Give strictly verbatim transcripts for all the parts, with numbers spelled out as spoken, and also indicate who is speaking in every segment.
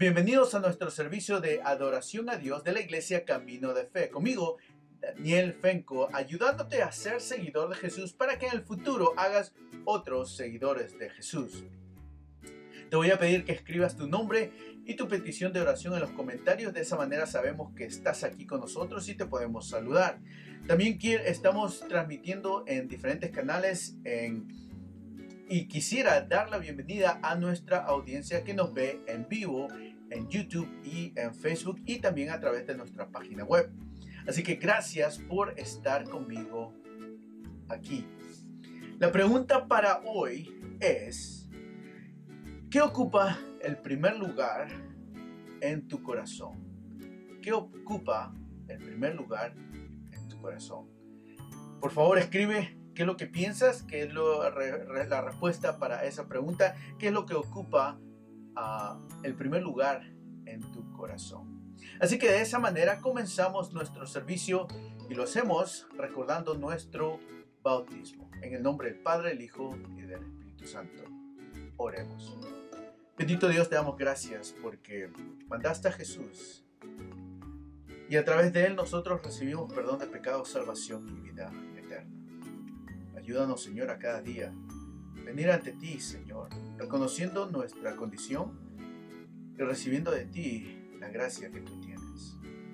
Speaker 1: bienvenidos a nuestro servicio de adoración a Dios de la Iglesia Camino de Fe. Conmigo, Daniel Fenco, ayudándote a ser seguidor de Jesús para que en el futuro hagas otros seguidores de Jesús. Te voy a pedir que escribas tu nombre y tu petición de oración en los comentarios. De esa manera sabemos que estás aquí con nosotros y te podemos saludar. También estamos transmitiendo en diferentes canales en Y quisiera dar la bienvenida a nuestra audiencia que nos ve en vivo en YouTube y en Facebook y también a través de nuestra página web. Así que gracias por estar conmigo aquí. La pregunta para hoy es: ¿qué ocupa el primer lugar en tu corazón? ¿Qué ocupa el primer lugar en tu corazón? Por favor, escribe qué es lo que piensas, qué es lo, re, la respuesta para esa pregunta, qué es lo que ocupa uh, el primer lugar en tu corazón. Así que de esa manera comenzamos nuestro servicio y lo hacemos recordando nuestro bautismo. En el nombre del Padre, el Hijo y del Espíritu Santo. Oremos. Bendito Dios, te damos gracias porque mandaste a Jesús y a través de Él nosotros recibimos perdón de pecados, salvación y vida eterna. Ayúdanos, Señor, a cada día venir ante ti, Señor, reconociendo nuestra condición y recibiendo de ti la gracia que tú tienes.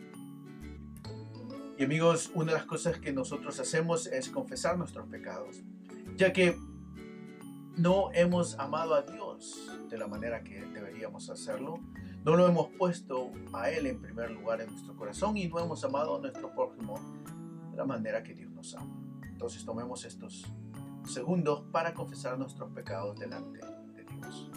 Speaker 1: Y amigos, una de las cosas que nosotros hacemos es confesar nuestros pecados, ya que no hemos amado a Dios de la manera que deberíamos hacerlo, no lo hemos puesto a Él en primer lugar en nuestro corazón y no hemos amado a nuestro prójimo de la manera que Dios nos ama. Entonces tomemos estos segundos para confesar nuestros pecados delante de Dios.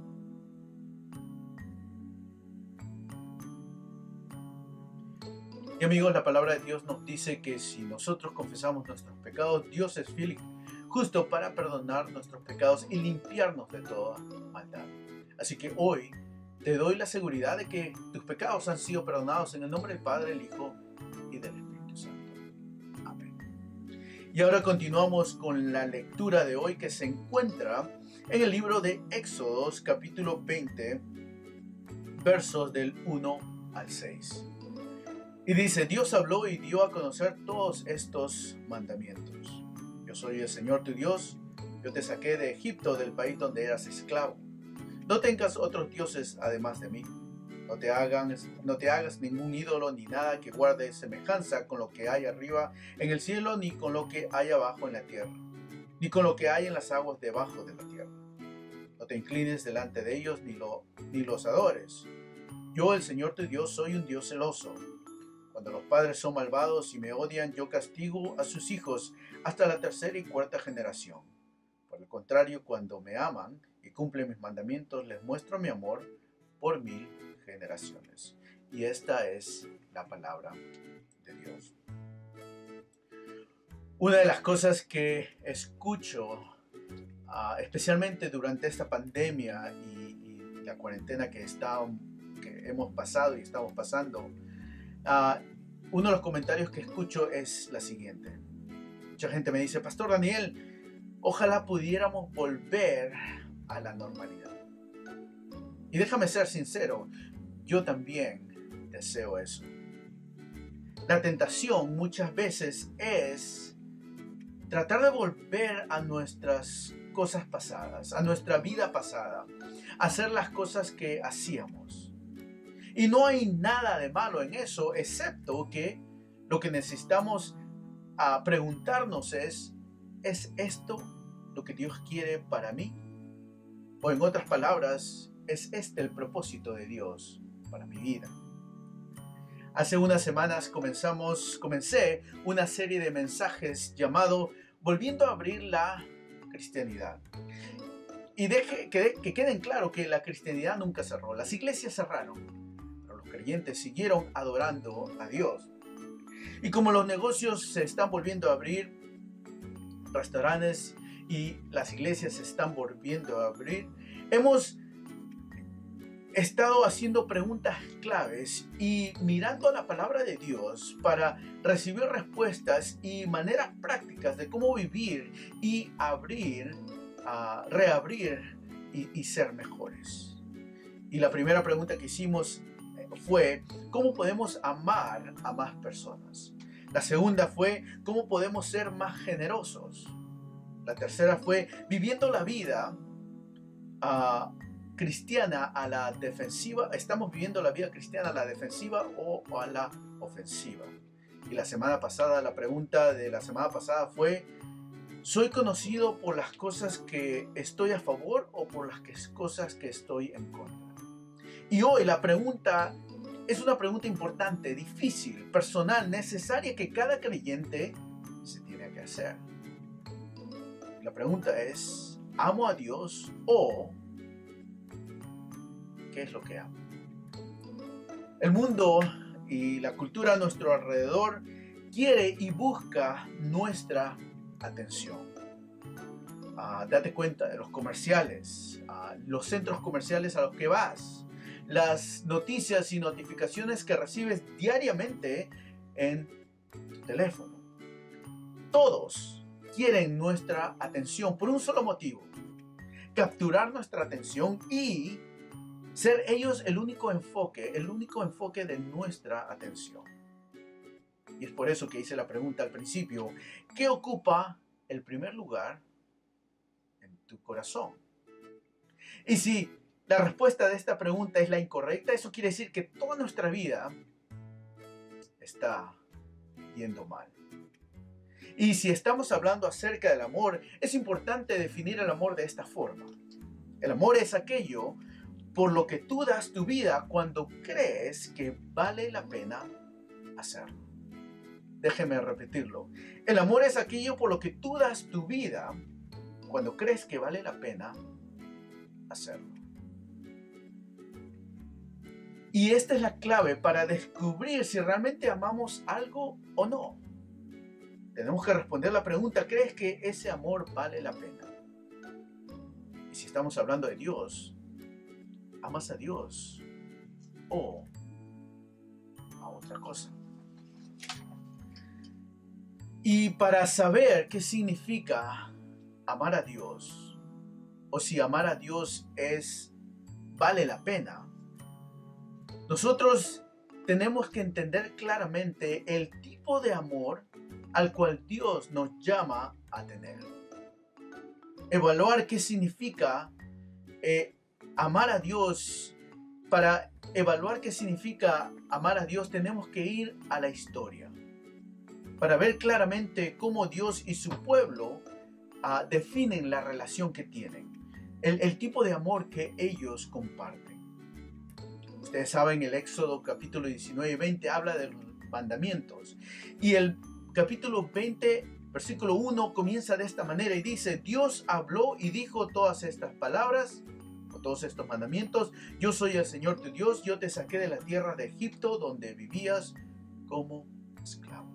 Speaker 1: Y amigos, la palabra de Dios nos dice que si nosotros confesamos nuestros pecados, Dios es fiel y justo para perdonar nuestros pecados y limpiarnos de toda maldad. Así que hoy te doy la seguridad de que tus pecados han sido perdonados en el nombre del Padre, el Hijo y del Espíritu Santo. Amén. Y ahora continuamos con la lectura de hoy que se encuentra en el libro de Éxodos, capítulo veinte, versos del uno al seis. Y dice: Dios habló y dio a conocer todos estos mandamientos. Yo soy el Señor tu Dios, yo te saqué de Egipto, del país donde eras esclavo. No tengas otros dioses además de mí. No te, hagan, no te hagas ningún ídolo ni nada que guarde semejanza con lo que hay arriba en el cielo, ni con lo que hay abajo en la tierra, ni con lo que hay en las aguas debajo de la tierra. No te inclines delante de ellos ni, lo, ni los adores. Yo, el Señor tu Dios, soy un Dios celoso. Cuando los padres son malvados y me odian, yo castigo a sus hijos hasta la tercera y cuarta generación. Por el contrario, cuando me aman y cumplen mis mandamientos, les muestro mi amor por mil generaciones. Y esta es la palabra de Dios. Una de las cosas que escucho, uh, especialmente durante esta pandemia y, y la cuarentena que, está, que hemos pasado y estamos pasando, uh, uno de los comentarios que escucho es la siguiente. Mucha gente me dice: Pastor Daniel, ojalá pudiéramos volver a la normalidad. Y déjame ser sincero, yo también deseo eso. La tentación muchas veces es tratar de volver a nuestras cosas pasadas, a nuestra vida pasada, hacer las cosas que hacíamos. Y no hay nada de malo en eso, excepto que lo que necesitamos a preguntarnos es: ¿es esto lo que Dios quiere para mí? O en otras palabras, ¿es este el propósito de Dios para mi vida? Hace unas semanas comenzamos, comencé una serie de mensajes llamado Volviendo a abrir la cristianidad. Y deje, que, que queden claro que la cristianidad nunca cerró. Las iglesias cerraron, pero los creyentes siguieron adorando a Dios. Y como los negocios se están volviendo a abrir, restaurantes y las iglesias se están volviendo a abrir, hemos estado haciendo preguntas claves y mirando a la palabra de Dios para recibir respuestas y maneras prácticas de cómo vivir y abrir, uh, reabrir y, y ser mejores. Y la primera pregunta que hicimos fue, ¿cómo podemos amar a más personas? La segunda fue, ¿cómo podemos ser más generosos? La tercera fue, viviendo la vida uh, cristiana a la defensiva. ¿Estamos viviendo la vida cristiana a la defensiva o, o a la ofensiva? Y la semana pasada, la pregunta de la semana pasada fue, ¿soy conocido por las cosas que estoy a favor o por las que, cosas que estoy en contra? Y hoy la pregunta es una pregunta importante, difícil, personal, necesaria que cada creyente se tiene que hacer. La pregunta es, ¿amo a Dios o qué es lo que amo? El mundo y la cultura a nuestro alrededor quiere y busca nuestra atención. Uh, date cuenta de los comerciales, uh, los centros comerciales a los que vas, las noticias y notificaciones que recibes diariamente en tu teléfono. Todos quieren nuestra atención por un solo motivo: capturar nuestra atención y ser ellos el único enfoque, el único enfoque de nuestra atención. Y es por eso que hice la pregunta al principio: ¿qué ocupa el primer lugar en tu corazón? Y si la respuesta de esta pregunta es la incorrecta, eso quiere decir que toda nuestra vida está yendo mal. Y si estamos hablando acerca del amor, es importante definir el amor de esta forma. El amor es aquello por lo que tú das tu vida cuando crees que vale la pena hacerlo. Déjeme repetirlo. El amor es aquello por lo que tú das tu vida cuando crees que vale la pena hacerlo. Y esta es la clave para descubrir si realmente amamos algo o no. Tenemos que responder la pregunta: ¿crees que ese amor vale la pena? Y si estamos hablando de Dios, ¿amas a Dios o a otra cosa? Y para saber qué significa amar a Dios, o si amar a Dios es vale la pena, nosotros tenemos que entender claramente el tipo de amor al cual Dios nos llama a tener. Evaluar qué significa eh, amar a Dios. Para evaluar qué significa amar a Dios, tenemos que ir a la historia para ver claramente cómo Dios y su pueblo uh, definen la relación que tienen, el, el tipo de amor que ellos comparten. Ustedes saben, el Éxodo capítulo diecinueve y veinte habla de los mandamientos, y el capítulo veinte, versículo uno comienza de esta manera y dice: Dios habló y dijo todas estas palabras, o todos estos mandamientos: yo soy el Señor tu Dios, yo te saqué de la tierra de Egipto, donde vivías como esclavos.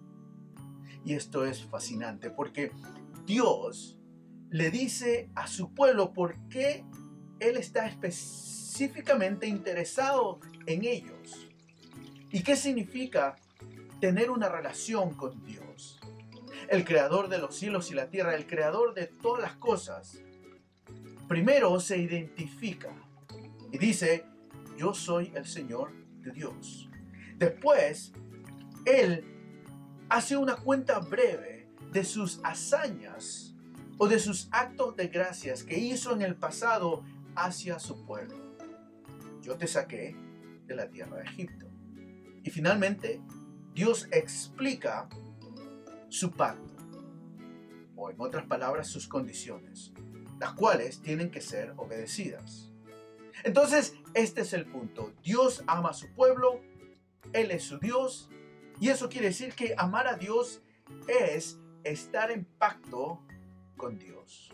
Speaker 1: Y esto es fascinante porque Dios le dice a su pueblo por qué Él está específicamente interesado en ellos. ¿Y qué significa tener una relación con Dios? El creador de los cielos y la tierra, el creador de todas las cosas. Primero se identifica y dice: yo soy el Señor de Dios. Después, Él hace una cuenta breve de sus hazañas o de sus actos de gracias que hizo en el pasado hacia su pueblo. Yo te saqué de la tierra de Egipto. Y finalmente, Dios explica su pacto, o en otras palabras, sus condiciones, las cuales tienen que ser obedecidas. Entonces, este es el punto. Dios ama a su pueblo, Él es su Dios, y eso quiere decir que amar a Dios es estar en pacto con Dios.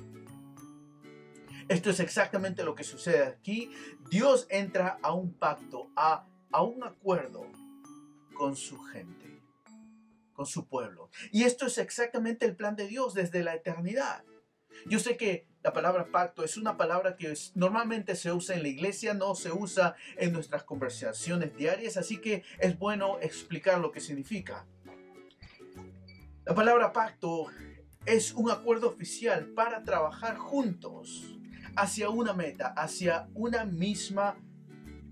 Speaker 1: Esto es exactamente lo que sucede aquí. Dios entra a un pacto, a, a un acuerdo con su gente, con su pueblo. Y esto es exactamente el plan de Dios desde la eternidad. Yo sé que la palabra pacto es una palabra que es, normalmente se usa en la iglesia, no se usa en nuestras conversaciones diarias, así que es bueno explicar lo que significa. La palabra pacto es un acuerdo oficial para trabajar juntos hacia una meta, hacia una misma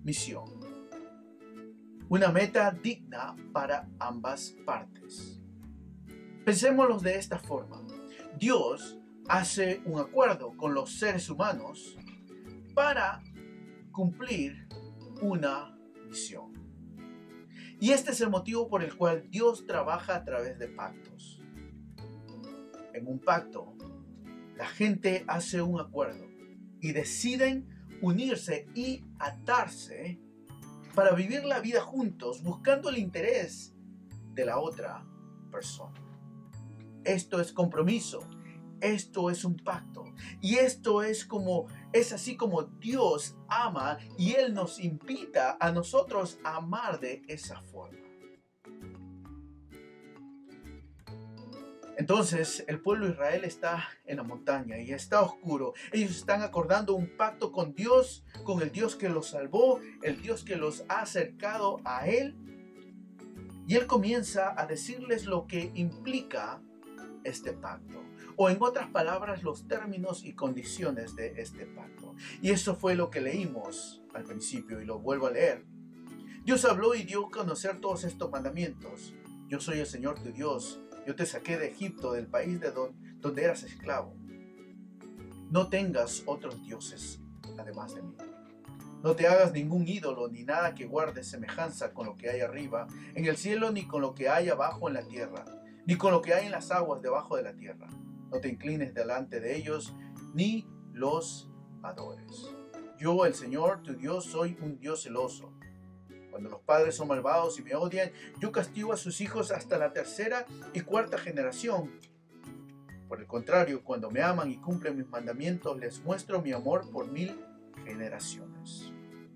Speaker 1: misión. Una meta digna para ambas partes. Pensémoslo de esta forma. Dios hace un acuerdo con los seres humanos para cumplir una misión. Y este es el motivo por el cual Dios trabaja a través de pactos. En un pacto, la gente hace un acuerdo y deciden unirse y atarse para vivir la vida juntos, buscando el interés de la otra persona. Esto es compromiso, esto es un pacto, y esto es como es así como Dios ama y Él nos invita a nosotros a amar de esa forma. Entonces el pueblo de Israel está en la montaña y está oscuro. Ellos están acordando un pacto con Dios, con el Dios que los salvó, el Dios que los ha acercado a Él. Y Él comienza a decirles lo que implica este pacto. O en otras palabras, los términos y condiciones de este pacto. Y eso fue lo que leímos al principio y lo vuelvo a leer. Dios habló y dio a conocer todos estos mandamientos. Yo soy el Señor tu Dios. Yo te saqué de Egipto, del país de don, donde eras esclavo. No tengas otros dioses además de mí. No te hagas ningún ídolo ni nada que guarde semejanza con lo que hay arriba en el cielo, ni con lo que hay abajo en la tierra, ni con lo que hay en las aguas debajo de la tierra. No te inclines delante de ellos, ni los adores. Yo, el Señor, tu Dios, soy un Dios celoso. Cuando los padres son malvados y me odian, yo castigo a sus hijos hasta la tercera y cuarta generación. Por el contrario, cuando me aman y cumplen mis mandamientos, les muestro mi amor por mil generaciones.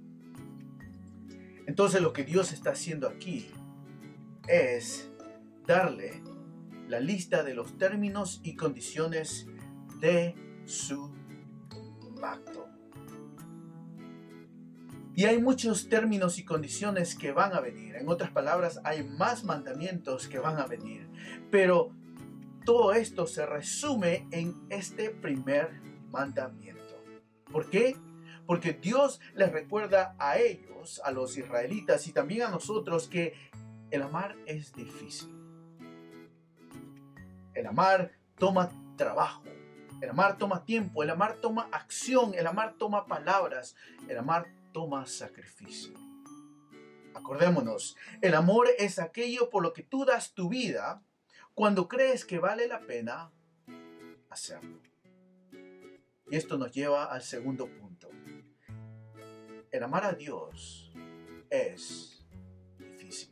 Speaker 1: Entonces lo que Dios está haciendo aquí es darle la lista de los términos y condiciones de su pacto. Y hay muchos términos y condiciones que van a venir. En otras palabras, hay más mandamientos que van a venir. Pero todo esto se resume en este primer mandamiento. ¿Por qué? Porque Dios les recuerda a ellos, a los israelitas y también a nosotros que el amar es difícil. El amar toma trabajo. El amar toma tiempo. El amar toma acción. El amar toma palabras. El amar toma sacrificio. Acordémonos, el amor es aquello por lo que tú das tu vida cuando crees que vale la pena hacerlo. Y esto nos lleva al segundo punto. El amar a Dios es difícil.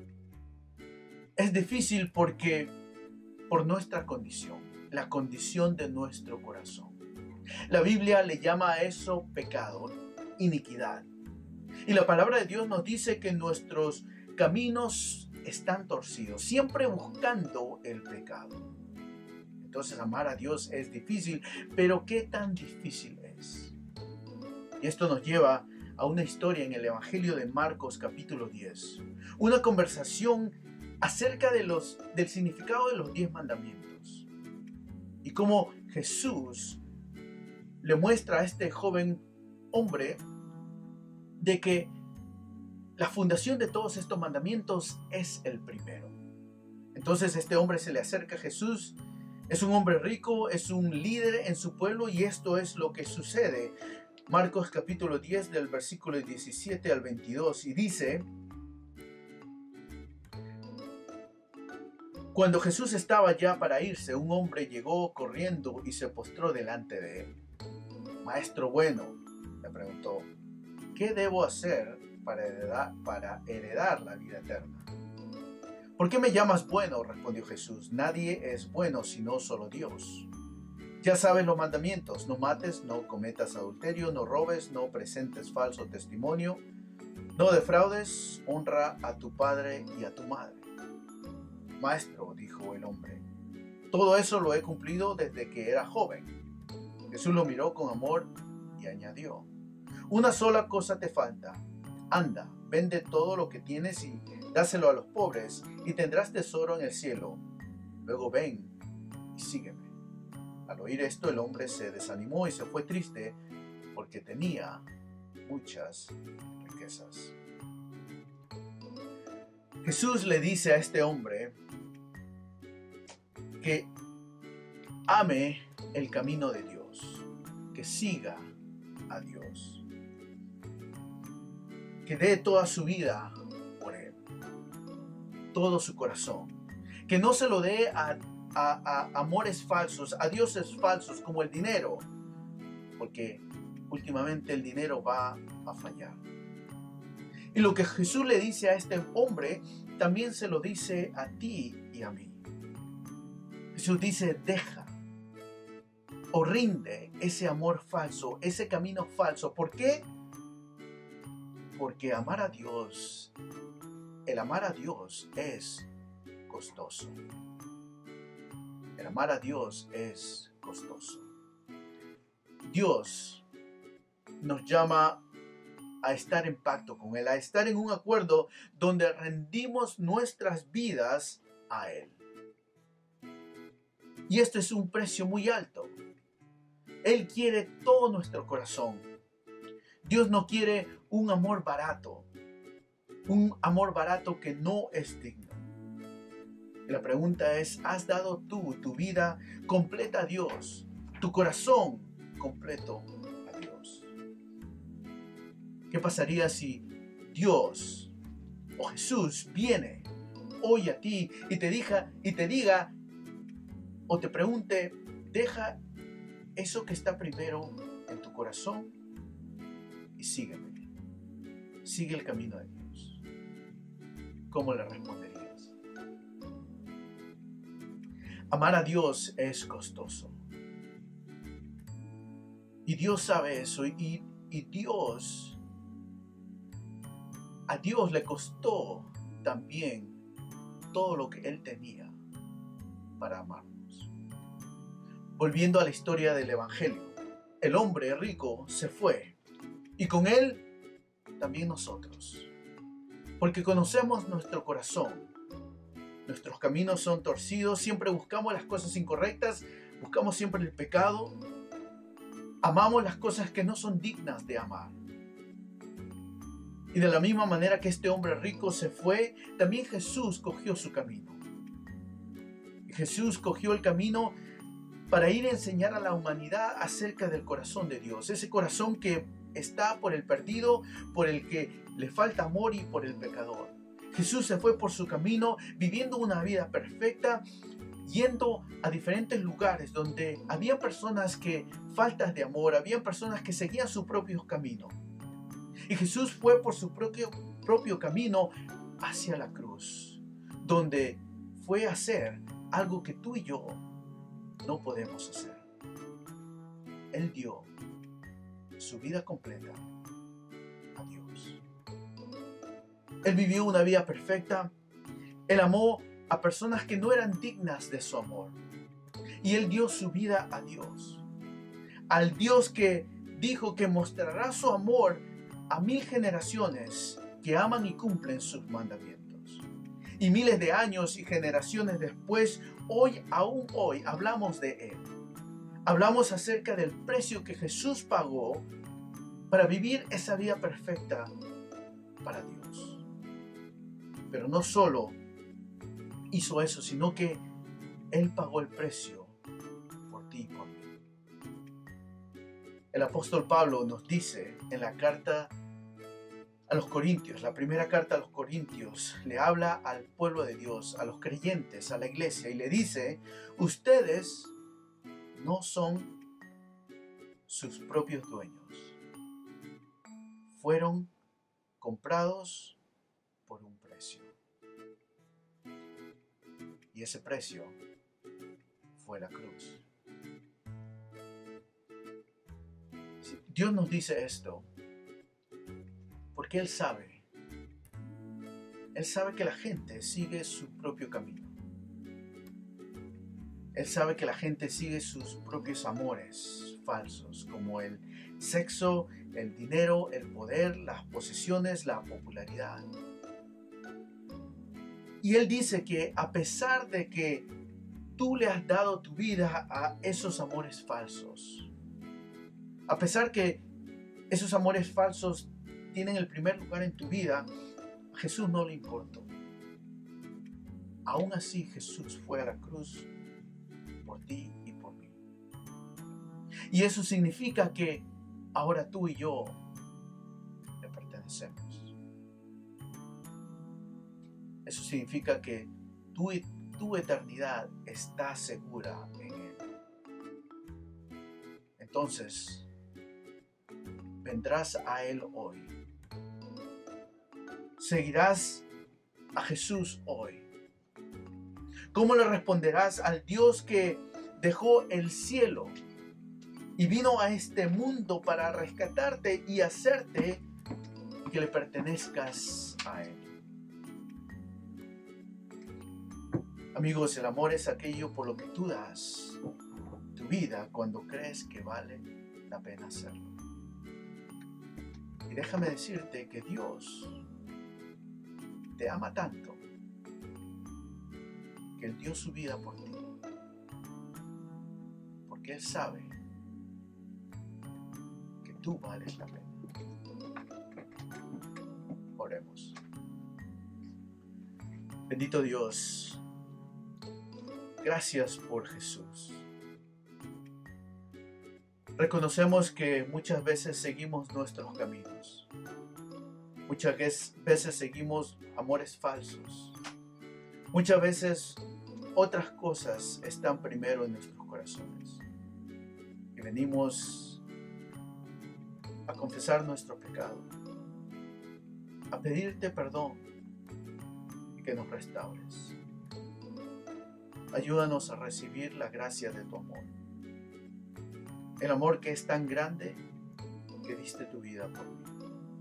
Speaker 1: Es difícil porque por nuestra condición, la condición de nuestro corazón. La Biblia le llama a eso pecado, iniquidad. Y la palabra de Dios nos dice que nuestros caminos están torcidos, siempre buscando el pecado. Entonces amar a Dios es difícil, pero ¿qué tan difícil es? Y esto nos lleva a una historia en el Evangelio de Marcos capítulo diez. Una conversación acerca de los, del significado de los diez mandamientos. Y cómo Jesús le muestra a este joven hombre de que la fundación de todos estos mandamientos es el primero. Entonces este hombre se le acerca a Jesús, es un hombre rico, es un líder en su pueblo y esto es lo que sucede. Marcos capítulo diez del versículo diecisiete al veintidós y dice: Cuando Jesús estaba ya para irse, un hombre llegó corriendo y se postró delante de él. Maestro bueno, le preguntó, ¿qué debo hacer para heredar, para heredar la vida eterna? ¿Por qué me llamas bueno?, respondió Jesús. Nadie es bueno sino solo Dios. Ya sabes los mandamientos: no mates, no cometas adulterio, no robes, no presentes falso testimonio, no defraudes, honra a tu padre y a tu madre. Maestro, dijo el hombre, todo eso lo he cumplido desde que era joven. Jesús lo miró con amor y añadió: una sola cosa te falta. Anda, vende todo lo que tienes y dáselo a los pobres, y tendrás tesoro en el cielo. Luego ven y sígueme. Al oír esto, el hombre se desanimó y se fue triste porque tenía muchas riquezas. riquezas. Jesús le dice a este hombre que ame el camino de Dios, que siga a Dios, que dé toda su vida por Él, todo su corazón, que no se lo dé a, a, a amores falsos, a dioses falsos como el dinero, porque últimamente el dinero va a fallar. Y lo que Jesús le dice a este hombre, también se lo dice a ti y a mí. Jesús dice, deja o rinde ese amor falso, ese camino falso. ¿Por qué? Porque amar a Dios, el amar a Dios es costoso. El amar a Dios es costoso. Dios nos llama a estar en pacto con Él, a estar en un acuerdo donde rendimos nuestras vidas a Él. Y este es un precio muy alto. Él quiere todo nuestro corazón. Dios no quiere un amor barato, un amor barato que no es digno. Y la pregunta es, ¿has dado tú tu vida completa a Dios, tu corazón completo a Dios? ¿Qué pasaría si Dios o Jesús viene hoy a ti y te diga, y te diga o te pregunte, deja eso que está primero en tu corazón y sígueme? Sigue el camino de Dios. ¿Cómo le responderías? Amar a Dios es costoso. Y Dios sabe eso. Y, y Dios, a Dios le costó también todo lo que Él tenía para amarnos. Volviendo a la historia del Evangelio, el hombre rico se fue y con él también nosotros, porque conocemos nuestro corazón. Nuestros caminos son torcidos, siempre buscamos las cosas incorrectas, buscamos siempre el pecado, amamos las cosas que no son dignas de amar. Y de la misma manera que este hombre rico se fue, también Jesús cogió su camino. Y Jesús cogió el camino para ir a enseñar a la humanidad acerca del corazón de Dios, ese corazón que está por el perdido, por el que le falta amor y por el pecador. Jesús se fue por su camino, viviendo una vida perfecta, yendo a diferentes lugares donde había personas que faltas de amor, había personas que seguían su propio camino. Y Jesús fue por su propio, propio camino hacia la cruz, donde fue a hacer algo que tú y yo no podemos hacer. Él dio su vida completa a Dios. Él vivió una vida perfecta. Él amó a personas que no eran dignas de su amor. Y Él dio su vida a Dios. Al Dios que dijo que mostrará su amor a mil generaciones que aman y cumplen sus mandamientos. Y miles de años y generaciones después, hoy, aún hoy, hablamos de Él. Hablamos acerca del precio que Jesús pagó para vivir esa vida perfecta para Dios. Pero no solo hizo eso, sino que Él pagó el precio por ti y por mí. El apóstol Pablo nos dice en la carta a los Corintios, la primera carta a los Corintios, le habla al pueblo de Dios, a los creyentes, a la iglesia, y le dice, ustedes no son sus propios dueños. Fueron comprados por un precio. Y ese precio fue la cruz. Dios nos dice esto porque Él sabe. Él sabe que la gente sigue su propio camino. Él sabe que la gente sigue sus propios amores falsos, como el sexo, el dinero, el poder, las posesiones, la popularidad. Y Él dice que a pesar de que tú le has dado tu vida a esos amores falsos, a pesar que esos amores falsos tienen el primer lugar en tu vida, a Jesús no le importó. Aún así, Jesús fue a la cruz por ti y por mí. Y eso significa que ahora tú y yo le pertenecemos. Eso significa que tu, tu eternidad está segura en Él. Entonces, vendrás a Él hoy. Seguirás a Jesús hoy. ¿Cómo le responderás al Dios que dejó el cielo y vino a este mundo para rescatarte y hacerte que le pertenezcas a Él? Amigos, el amor es aquello por lo que tú das tu vida cuando crees que vale la pena hacerlo. Y déjame decirte que Dios te ama tanto que Él dio su vida por ti, porque Él sabe que tú vales la pena. Oremos. Bendito Dios, gracias por Jesús. Reconocemos que muchas veces seguimos nuestros caminos. Muchas veces seguimos amores falsos. Muchas veces otras cosas están primero en nuestros corazones. Y venimos a confesar nuestro pecado, a pedirte perdón y que nos restaures. Ayúdanos a recibir la gracia de tu amor. El amor que es tan grande que diste tu vida por mí.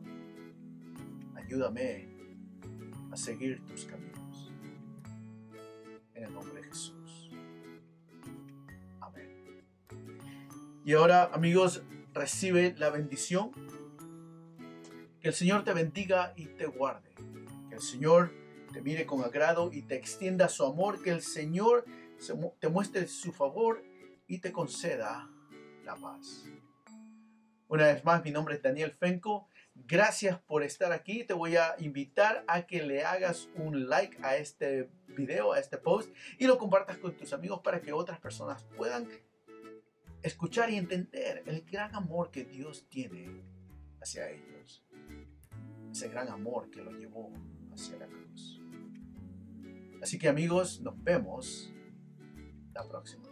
Speaker 1: Ayúdame a seguir tus caminos. En el nombre de Jesús. Amén. Y ahora, amigos, recibe la bendición. Que el Señor te bendiga y te guarde. Que el Señor te mire con agrado y te extienda su amor. Que el Señor te muestre su favor y te conceda la paz. Una vez más, mi nombre es Daniel Fenco. Gracias por estar aquí. Te voy a invitar a que le hagas un like a este video, a este post, y lo compartas con tus amigos para que otras personas puedan escuchar y entender el gran amor que Dios tiene hacia ellos. Ese gran amor que lo llevó hacia la cruz. Así que, amigos, nos vemos la próxima.